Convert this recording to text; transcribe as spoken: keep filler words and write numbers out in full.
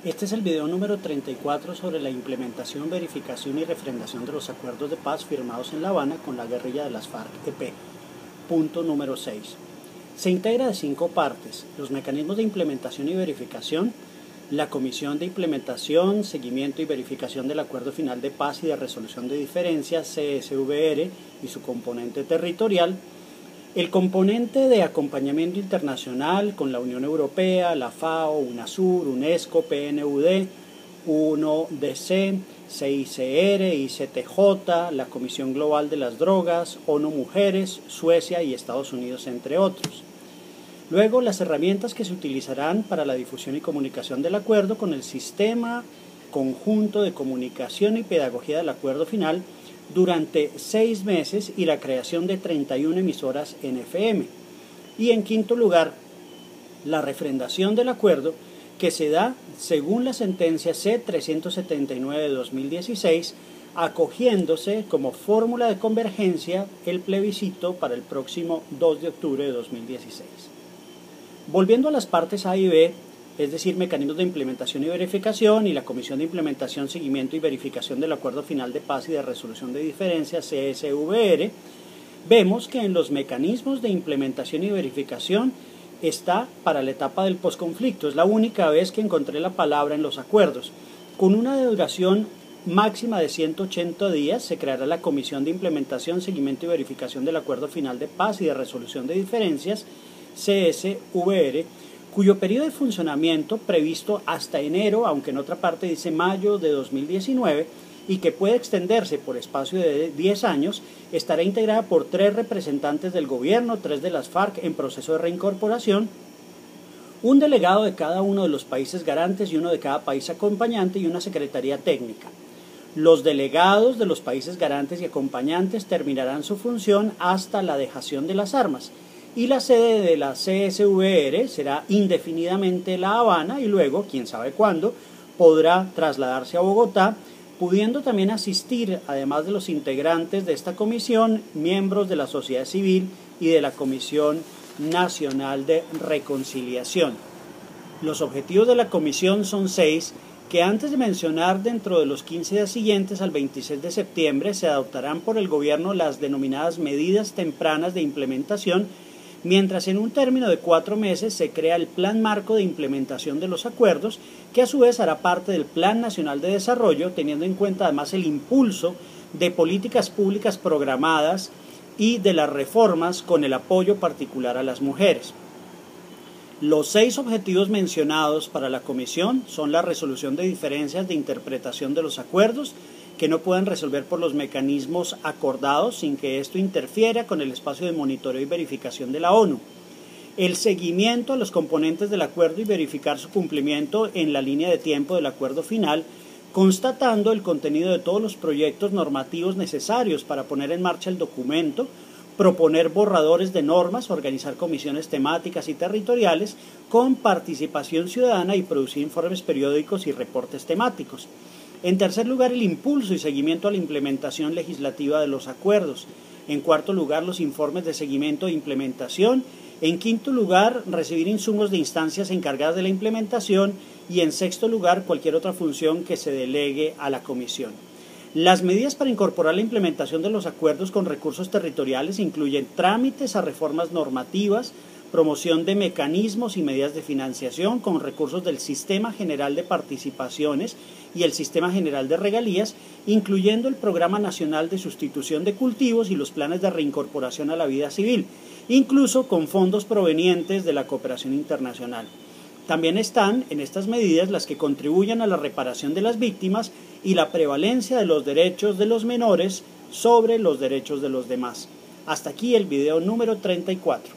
Este es el video número treinta y cuatro sobre la implementación, verificación y refrendación de los acuerdos de paz firmados en La Habana con la guerrilla de las FARC-E P. Punto número seis. Se integra de cinco partes: los mecanismos de implementación y verificación, la Comisión de Implementación, Seguimiento y Verificación del Acuerdo Final de Paz y de Resolución de Diferencias, C S V R, y su componente territorial, el componente de acompañamiento internacional con la Unión Europea, la FAO, UNASUR, UNESCO, P N U D, uno D C, C I C R, I C T J, la Comisión Global de las Drogas, ONU Mujeres, Suecia y Estados Unidos, entre otros. Luego, las herramientas que se utilizarán para la difusión y comunicación del acuerdo con el sistema conjunto de comunicación y pedagogía del acuerdo final durante seis meses y la creación de treinta y una emisoras N F M. Y en quinto lugar, la refrendación del acuerdo, que se da según la sentencia C trescientos setenta y nueve de dos mil dieciséis, acogiéndose como fórmula de convergencia el plebiscito para el próximo dos de octubre de dos mil dieciséis. Volviendo a las partes A y B, es decir, mecanismos de implementación y verificación y la Comisión de Implementación, Seguimiento y Verificación del Acuerdo Final de Paz y de Resolución de Diferencias, C S V R, vemos que en los mecanismos de implementación y verificación está para la etapa del posconflicto. Es la única vez que encontré la palabra en los acuerdos. Con una duración máxima de ciento ochenta días, se creará la Comisión de Implementación, Seguimiento y Verificación del Acuerdo Final de Paz y de Resolución de Diferencias, C S V R, cuyo periodo de funcionamiento previsto hasta enero, aunque en otra parte dice mayo de dos mil diecinueve, y que puede extenderse por espacio de diez años, estará integrada por tres representantes del gobierno, tres de las FARC en proceso de reincorporación, un delegado de cada uno de los países garantes y uno de cada país acompañante y una secretaría técnica. Los delegados de los países garantes y acompañantes terminarán su función hasta la dejación de las armas, y la sede de la C S V R será indefinidamente La Habana y luego, quién sabe cuándo, podrá trasladarse a Bogotá, pudiendo también asistir, además de los integrantes de esta comisión, miembros de la sociedad civil y de la Comisión Nacional de Reconciliación. Los objetivos de la comisión son seis, que antes de mencionar, dentro de los quince días siguientes al veintiséis de septiembre se adoptarán por el gobierno las denominadas medidas tempranas de implementación, mientras en un término de cuatro meses se crea el Plan Marco de Implementación de los Acuerdos, que a su vez hará parte del Plan Nacional de Desarrollo, teniendo en cuenta además el impulso de políticas públicas programadas y de las reformas con el apoyo particular a las mujeres. Los seis objetivos mencionados para la Comisión son la resolución de diferencias de interpretación de los acuerdos, que no puedan resolver por los mecanismos acordados sin que esto interfiera con el espacio de monitoreo y verificación de la ONU. El seguimiento a los componentes del acuerdo y verificar su cumplimiento en la línea de tiempo del acuerdo final, constatando el contenido de todos los proyectos normativos necesarios para poner en marcha el documento, proponer borradores de normas, organizar comisiones temáticas y territoriales con participación ciudadana y producir informes periódicos y reportes temáticos. En tercer lugar, el impulso y seguimiento a la implementación legislativa de los acuerdos. En cuarto lugar, los informes de seguimiento e implementación. En quinto lugar, recibir insumos de instancias encargadas de la implementación. Y en sexto lugar, cualquier otra función que se delegue a la comisión. Las medidas para incorporar la implementación de los acuerdos con recursos territoriales incluyen trámites a reformas normativas, promoción de mecanismos y medidas de financiación con recursos del Sistema General de Participaciones y el Sistema General de Regalías, incluyendo el Programa Nacional de Sustitución de Cultivos y los planes de reincorporación a la vida civil, incluso con fondos provenientes de la cooperación internacional. También están en estas medidas las que contribuyan a la reparación de las víctimas y la prevalencia de los derechos de los menores sobre los derechos de los demás. Hasta aquí el video número treinta y cuatro.